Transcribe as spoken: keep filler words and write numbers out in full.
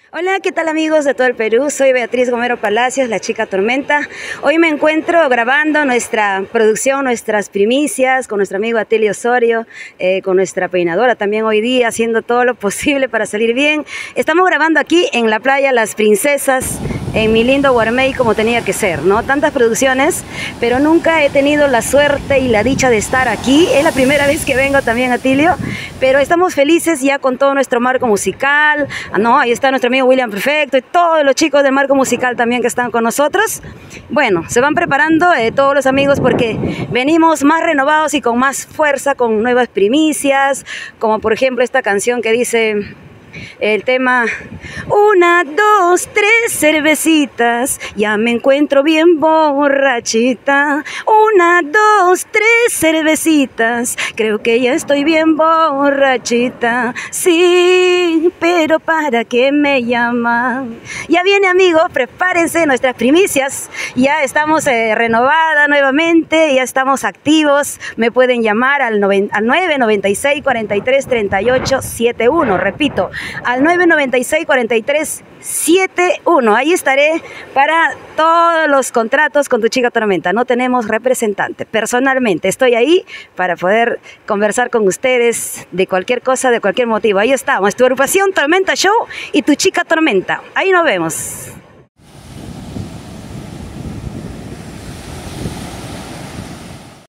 Hola, ¿qué tal amigos de todo el Perú? Soy Beatriz Gomero Palacios, la chica Tormenta. Hoy me encuentro grabando nuestra producción, nuestras primicias, con nuestro amigo Atilio Osorio, eh, con nuestra peinadora también hoy día, haciendo todo lo posible para salir bien. Estamos grabando aquí en la playa Las Princesas, en mi lindo Guarmey, como tenía que ser, ¿no? Tantas producciones, pero nunca he tenido la suerte y la dicha de estar aquí. Es la primera vez que vengo también, Atilio, pero estamos felices ya con todo nuestro marco musical, ¿no? Ahí está nuestro amigo William Perfecto y todos los chicos del marco musical también que están con nosotros. Bueno, se van preparando eh, todos los amigos porque venimos más renovados y con más fuerza, con nuevas primicias, como por ejemplo esta canción que dice... El tema, una, dos, tres cervecitas, ya me encuentro bien borrachita. Una, dos, tres cervecitas, creo que ya estoy bien borrachita. Sí, pero ¿para qué me llaman? Ya viene, amigos, prepárense, nuestras primicias. Ya estamos eh, renovadas nuevamente, ya estamos activos. Me pueden llamar al, al nueve noventa y seis, cuarenta y tres, treinta y ocho, setenta y uno, repito, al nueve noventa y seis, cuarenta y tres, setenta y uno. Ahí estaré para todos los contratos con tu chica Tormenta. No tenemos representante. Personalmente estoy ahí para poder conversar con ustedes de cualquier cosa, de cualquier motivo. Ahí estamos, tu agrupación Tormenta Show y tu chica Tormenta. Ahí nos vemos.